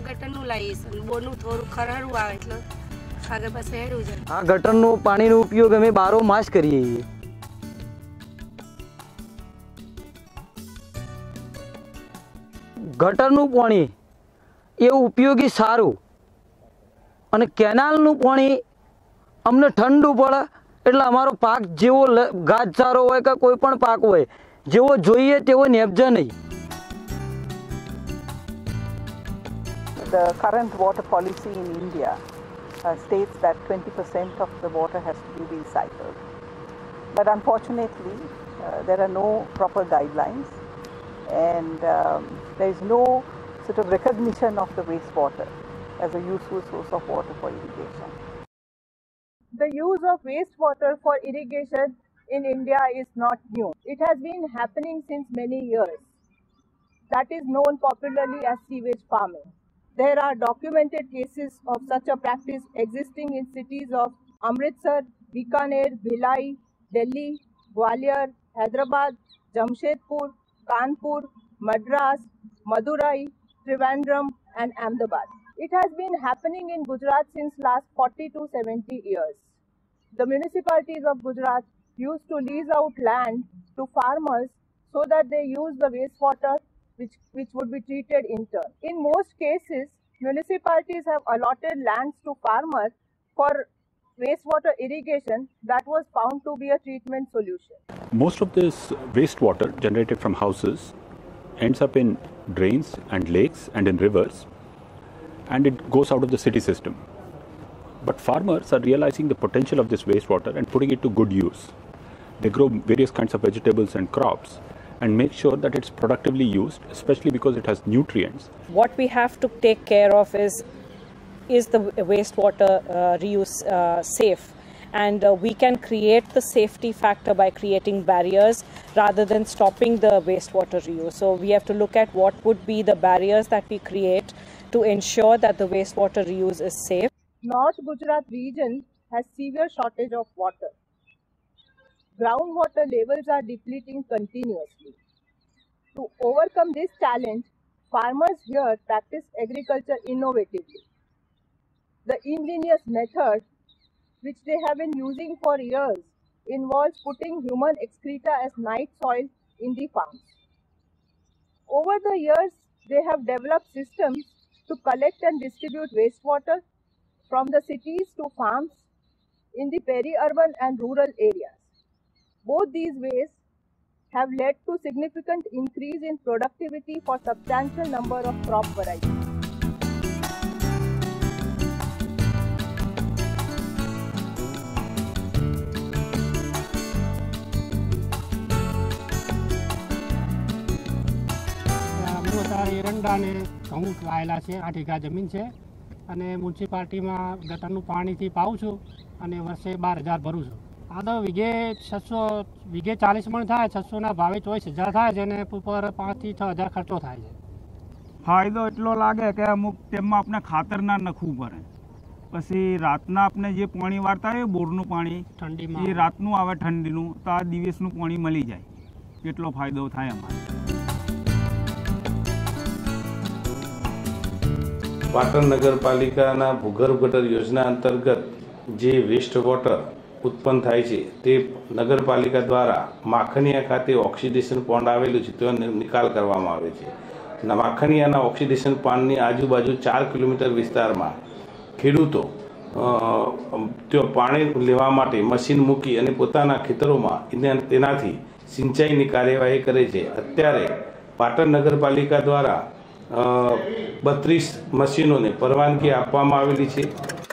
ગટરનું લાવીશ અને બોરનું થોડું ખરડું આવે એટલે આગળ પાસે હેડું જાય. આ ગટરનો પાણીનો ઉપયોગ અમે 12 માસ કરીએ છીએ. ગટરનું પાણી એ ઉપયોગી સારું અને કેનાલનું પાણી અમને ઠંડુ પડે એટલે અમારો પાક જેવો ઘાસચારો હોય કે કોઈ પણ પાક હોય જેવો જોઈએ તેવો નેપજે નહીં. The current water policy in India states that 20% of the water has to be recycled. But unfortunately, there are no proper guidelines and there is no sort of recognition of the wastewater as a useful source of water for irrigation. The use of wastewater for irrigation in India is not new. It has been happening since many years. That is known popularly as sewage farming. There are documented cases of such a practice existing in cities of Amritsar, Bikaner, Bhilai, Delhi, Gwalior, Hyderabad, Jamshedpur, Kanpur, Madras, Madurai, Trivandrum and Ahmedabad. It has been happening in Gujarat since last 40 to 70 years. The municipalities of Gujarat used to lease out land to farmers so that they use the wastewater which would be treated in turn. In most cases, municipalities have allotted lands to farmers for wastewater irrigation that was found to be a treatment solution. Most of this wastewater generated from houses ends up in drains and lakes and in rivers, and it goes out of the city system. But farmers are realizing the potential of this wastewater and putting it to good use. They grow various kinds of vegetables and crops and make sure that it's productively used, especially because it has nutrients. What we have to take care of is the wastewater reuse safe, and we can create the safety factor by creating barriers rather than stopping the wastewater reuse. So we have to look at what would be the barriers that we create to ensure that the wastewater reuse is safe. North Gujarat region has severe shortage of water. Groundwater levels are depleting continuously. To overcome this challenge, farmers here practice agriculture innovatively. The ingenious method, which they have been using for years, involves putting human excreta as night soil in the farms. Over the years, they have developed systems to collect and distribute wastewater from the cities to farms in the peri-urban and rural areas. Both these ways have led to significant increase in productivity for substantial number of crop varieties. એરંડા ને ઘઉં વાયેલા છે, 8 વીઘા જમીન છે અને મ્યુનિસિપાલિટીમાં ગટરનું પાણીથી પાઉં છું અને વર્ષે 12,000 ભરું છું. આ તો વીઘે 40 મણ થાય, 600ના ભાવે 24,000 થાય, જેને ઉપર 5,000 થી 6,000 ખર્ચો થાય છે. ફાયદો એટલો લાગે કે અમુક ટાઈમમાં આપણે ખાતર ના નાખવું પડે. પછી રાતના આપણે જે પાણી વાળતા હોય બોરનું પાણી ઠંડીમાં એ રાતનું આવે ઠંડીનું, તો આ દિવસનું પાણી મળી જાય, એટલો ફાયદો થાય અમારે. પાટણ નગરપાલિકાના ભૂગર્ભ ગટર યોજના અંતર્ગત જે વેસ્ટ વોટર ઉત્પન્ન થાય છે તે નગરપાલિકા દ્વારા માખણીયા ખાતે ઓક્સિડેશન પોન્ડ આવેલું છે તેનો નિકાલ કરવામાં આવે છે. માખણીયાના ઓક્સિડેશન પોન્ડની આજુબાજુ 4 કિલોમીટર વિસ્તારમાં ખેડૂતો તેઓ પાણી લેવા માટે મશીન મૂકી અને પોતાના ખેતરોમાં તેનાથી સિંચાઈની કાર્યવાહી કરે છે. અત્યારે પાટણ નગરપાલિકા દ્વારા 32 મશીનોને પરવાનગી આપવામાં આવેલી છે.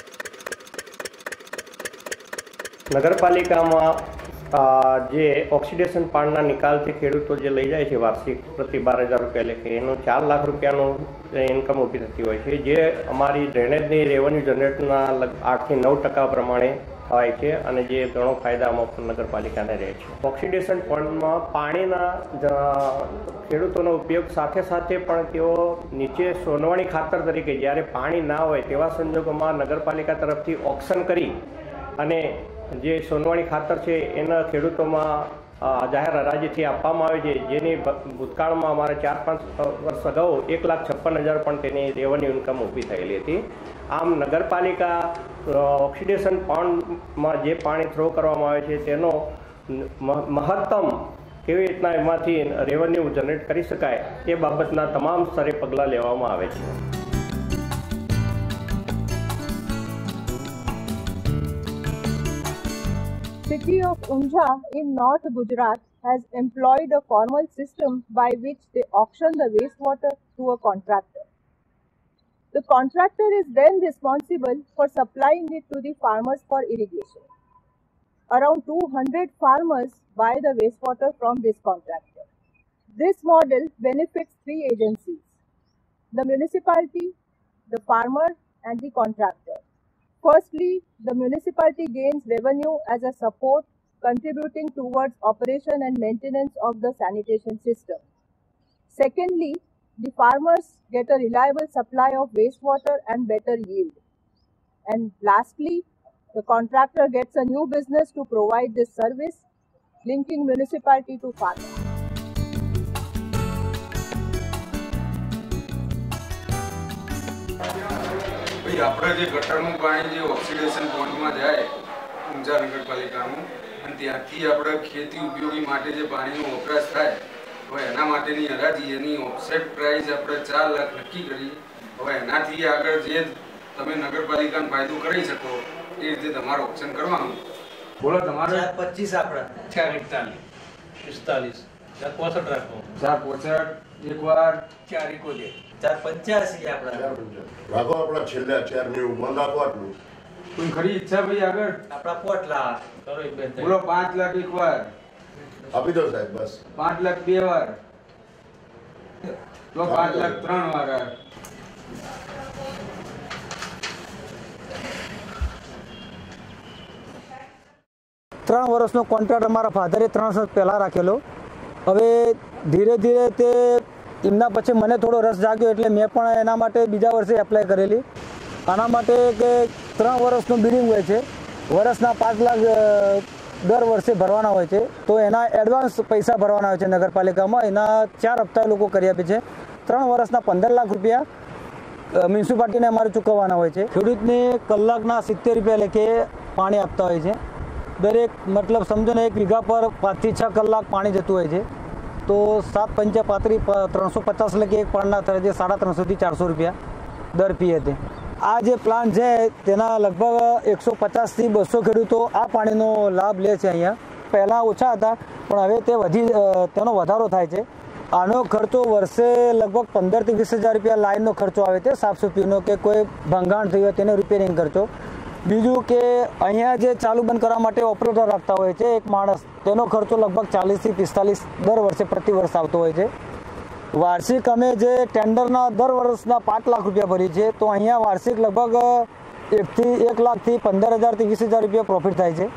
નગરપાલિકામાં જે ઓક્સિડેશન પાણીના નિકાલથી ખેડૂતો જે લઈ જાય છે વાર્ષિક પ્રતિ 12,000 રૂપિયા લેખે, એનું 4 લાખ રૂપિયાનું ઇન્કમ ઊભી થતી હોય છે, જે અમારી ડ્રેનેજની રેવન્યુ જનરેટના 8 થી 9% પ્રમાણે થાય છે અને જે ઘણો ફાયદામાં નગરપાલિકાને રહે છે. ઓક્સિડેશન પોન્ડમાં પાણીના ખેડૂતોનો ઉપયોગ સાથે સાથે પણ તેઓ નીચે સોનવાણી ખાતર તરીકે જ્યારે પાણી ના હોય તેવા સંજોગોમાં નગરપાલિકા તરફથી ઓક્શન કરી અને જે સોનવાણી ખાતર છે એના ખેડૂતોમાં જાહેર હરાજીથી આપવામાં આવે છે, જેની ભૂતકાળમાં અમારે 4-5 વર્ષ અગાઉ 1,56,000 પણ તેની રેવન્યુ ઇન્કમ ઊભી થયેલી હતી. આમ નગરપાલિકા ઓક્સિડેશન પોન્ડમાં જે પાણી થ્રો કરવામાં આવે છે તેનો મહત્તમ કેવી રીતના એમાંથી રેવન્યુ જનરેટ કરી શકાય તે બાબતના તમામ સ્તરે પગલાં લેવામાં આવે છે. City of Undha in North Gujarat has employed a formal system by which they auction the wastewater to a contractor. The contractor is then responsible for supplying it to the farmers for irrigation. Around 200 farmers buy the wastewater from this contractor. This model benefits 3 agencies: the municipality, the farmer and the contractor. Firstly, the municipality gains revenue as a support, contributing towards operation and maintenance of the sanitation system. Secondly, the farmers get a reliable supply of wastewater and better yield. And lastly, the contractor gets a new business to provide this service, linking municipality to farmers. આપણે જે ગટરનું પાણી જે oxidation પોન્ડમાં જાય ઊંઝા નગરપાલિકાનું અને ત્યાંથી આપણે ખેતી ઉપયોગી માટે જે પાણીનો વપરાશ થાય, હવે એના માટેની હરાજી એની ઓફસેટ પ્રાઇસ આપણે 4 લાખ નક્કી કરી. હવે એનાથી આગળ જે તમે નગરપાલિકાને ફાયદો કરી શકો એ રીતે તમારું ઓપ્શન કરવાનું. બોલો તમારે 4.25 આપણે 4.41 45 રાખો 4.65 એકવાર 4.71 4.85 આપણે રાખો. આપણા છેલ્લા 4 ને બંધ રાખો. આટલું કોઈ ખરી ઈચ્છા ભાઈ આગળ આપણા 5 લાખ કરો એક બે બોલો 5 લાખ એકવાર આપી દો સાહેબ. બસ 5 લાખ 2 વાર તો 5 લાખ 3 વાર. ત્રણ વર્ષનો કોન્ટ્રાક્ટ અમારા ફાધરે 3 વર્ષ પહેલાં રાખેલો. હવે ધીરે ધીરે તે એમના પછી મને થોડો રસ જાગ્યો એટલે મેં પણ એના માટે બીજા વર્ષે એપ્લાય કરેલી. આના માટે કે 3 વર્ષનું બિલિંગ હોય છે, વર્ષના 5 લાખ દર વર્ષે ભરવાના હોય છે. તો એના એડવાન્સ પૈસા ભરવાના હોય છે નગરપાલિકામાં. એના 4 હપ્તા લોકો કરી આપે છે. 3 વર્ષના 15 લાખ રૂપિયા મ્યુનિસિપાલિટીને અમારે ચૂકવવાના હોય છે. ખેડૂતને કલાકના 70 રૂપિયા લેખે પાણી આપતા હોય છે. દરેક મતલબ સમજો ને 1 વીઘા પર 5 થી 6 કલાક પાણી જતું હોય છે. તો 7 × 5 = 350 લખી એક પાણના થાય છે 350 થી 400 રૂપિયા દર પીએ તે. આ જે પ્લાન છે તેના લગભગ 150 થી 200 ખેડૂતો આ પાણીનો લાભ લે છે. અહીંયા પહેલાં ઓછા હતા પણ હવે તેનો વધારો થાય છે. આનો ખર્ચો વર્ષે લગભગ 15 થી 20 હજાર રૂપિયા લાઇનનો ખર્ચો આવે છે, સાફ સફાઈનો કે કોઈ ભંગાણ થયું હોય તેને રિપેરિંગ ખર્ચો. બીજું કે અહીંયા જે ચાલુ બંધ કરવા માટે ઓપરેટર રાખતા હોય છે એક માણસ, તેનો ખર્ચો લગભગ 40 થી 45 દર વર્ષે પ્રતિ વર્ષ આવતો હોય છે. વાર્ષિક અમે જે ટેન્ડરના દર વર્ષના 5 લાખ રૂપિયા ભરી છે, તો અહીંયા વાર્ષિક લગભગ 1 લાખ થી 15,000 થી 20,000 રૂપિયા પ્રોફિટ થાય છે.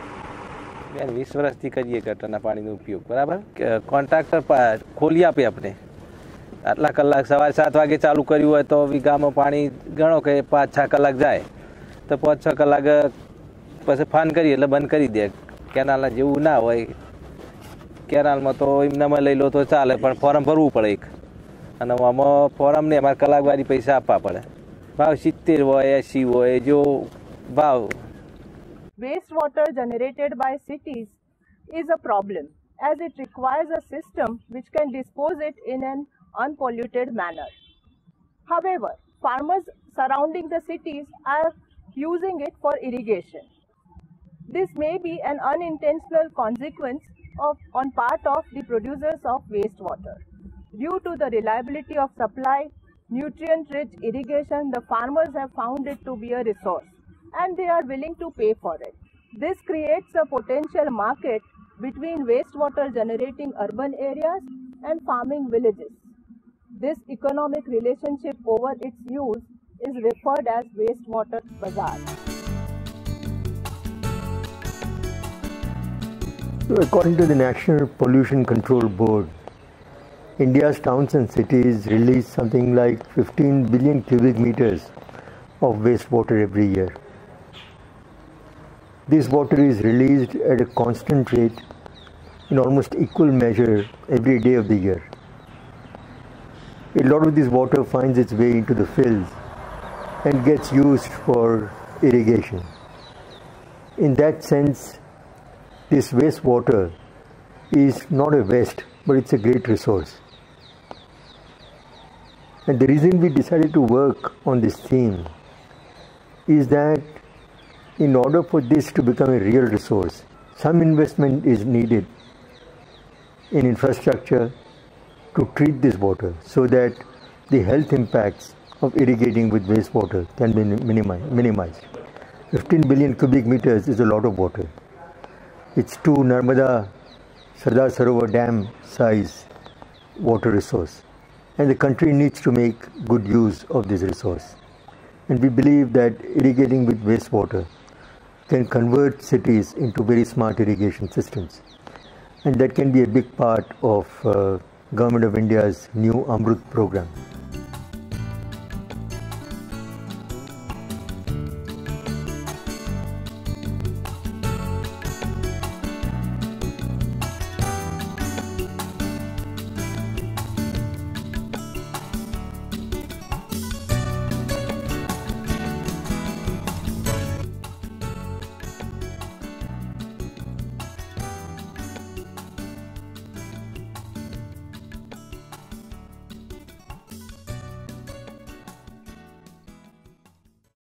20 વર્ષથી કરીએ ગટરના પાણીનો ઉપયોગ. બરાબર. કોન્ટ્રાક્ટર ખોલી આપે આપણે આટલા કલાક સવારે 7 વાગે ચાલુ કર્યું હોય તો વીઘામાં પાણી ગણો કે 5-6 કલાક જાય તો 5-6 કલાક પછી ફાન કરીએ એટલે બંધ કરી દે. કેનાલના જેવું ના હોય, કેનાલમાં તો એમનામાં લઈ લો તો ચાલે પણ ફોર્મ ભરવું પડે એક. અને આમાં ફોર્મને અમારે કલાકવારી પૈસા આપવા પડે. ભાવ 70 હોય 80 હોય જો ભાવ. Wastewater generated by cities is a problem as it requires a system which can dispose it in an unpolluted manner. However, farmers surrounding the cities are using it for irrigation. This may be an unintentional consequence on part of the producers of wastewater. Due to the reliability of supply, nutrient-rich irrigation, the farmers have found it to be a resource and they are willing to pay for it. This creates a potential market between wastewater generating urban areas and farming villages. This economic relationship over its use is referred as wastewater bazaar. According to the National Pollution Control Board, India's towns and cities release something like 15 billion cubic meters of wastewater every year. This water is released at a constant rate in almost equal measure every day of the year. A lot of this water finds its way into the fields and gets used for irrigation. In that sense, this wastewater is not a waste, but it's a great resource. And the reason we decided to work on this theme is that in order for this to become a real resource, some investment is needed in infrastructure to treat this water so that the health impacts of irrigating with wastewater can be minimized. 15 billion cubic meters is a lot of water. It's 2 Narmada Sardar Sarovar Dam size water resource. And the country needs to make good use of this resource. And we believe that irrigating with wastewater can convert cities into very smart irrigation systems. And that can be a big part of Government of India's new Amrut program.